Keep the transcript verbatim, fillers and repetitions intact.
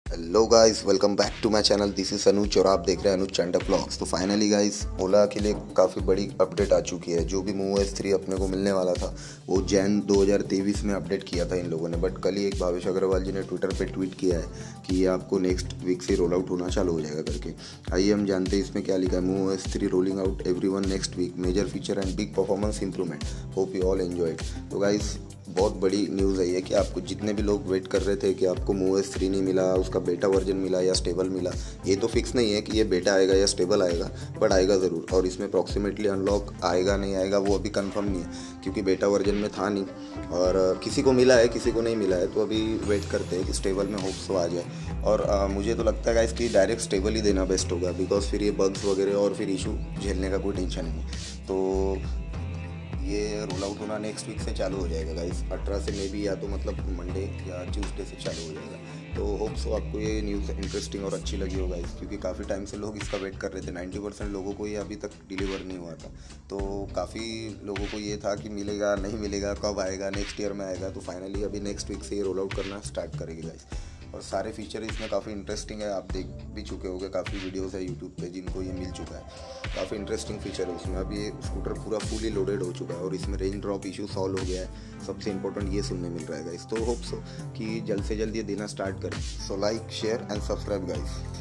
Hello guys, welcome back to my channel. This is Anuj और आप देख रहे हैं अनुज चंडा व्लॉग्स। तो फाइनली गाइस, ओला के लिए काफ़ी बड़ी अपडेट आ चुकी है। जो भी मूव थ्री अपने को मिलने वाला था वो जैन दो हज़ार तेईस में अपडेट किया था इन लोगों ने, बट कल ही एक भावेश अग्रवाल जी ने ट्विटर पे ट्वीट किया है कि ये आपको नेक्स्ट वीक से रोल आउट होना चालू हो जाएगा करके। आइए हम जानते हैं इसमें क्या लिखा है। Move three rolling out everyone next week, major feature and big performance improvement, hope you all enjoy it. तो गाइस, बहुत बड़ी न्यूज़ है ये कि आपको जितने भी लोग वेट कर रहे थे कि आपको मूव थ्री नहीं मिला, उसका बेटा वर्जन मिला या स्टेबल मिला, ये तो फिक्स नहीं है कि ये बेटा आएगा या स्टेबल आएगा, बट आएगा ज़रूर। और इसमें अप्रॉक्सीमेटली अनलॉक आएगा नहीं आएगा वो अभी कंफर्म नहीं है, क्योंकि बेटा वर्जन में था नहीं और किसी को मिला है किसी को नहीं मिला है। तो अभी वेट करते हैं कि स्टेबल में होप्स तो आ जाए। और आ, मुझे तो लगता है इसकी डायरेक्ट स्टेबल ही देना बेस्ट होगा, बिकॉज फिर ये बग्स वगैरह और फिर इशू झेलने का कोई टेंशन नहीं। तो ये रोल आउट होना नेक्स्ट वीक से चालू हो जाएगा गाइस, अठारह से मे बी, या तो मतलब मंडे या ट्यूसडे से चालू हो जाएगा। तो होप सो आपको ये न्यूज़ इंटरेस्टिंग और अच्छी लगी होगा इस, क्योंकि काफ़ी टाइम से लोग इसका वेट कर रहे थे। नाइन्टी परसेंट लोगों को ये अभी तक डिलीवर नहीं हुआ था। तो काफ़ी लोगों को ये था कि मिलेगा नहीं मिलेगा, कब आएगा, नेक्स्ट ईयर में आएगा। तो फाइनली अभी नेक्स्ट वीक से ये रोल आउट करना स्टार्ट करेगी गाइस। और सारे फीचर इसमें काफ़ी इंटरेस्टिंग है, आप देख भी चुके होंगे, काफ़ी वीडियोस है यूट्यूब पे जिनको ये मिल चुका है। काफ़ी इंटरेस्टिंग फीचर है उसमें। अब ये स्कूटर पूरा फुली लोडेड हो चुका है और इसमें रेंज ड्रॉप इशू सॉल्व हो गया है। सबसे इंपॉर्टेंट ये सुनने मिल रहा है गाइस। तो होप सो कि जल्द से जल्द ये देना स्टार्ट करें। So like, share and subscribe guys.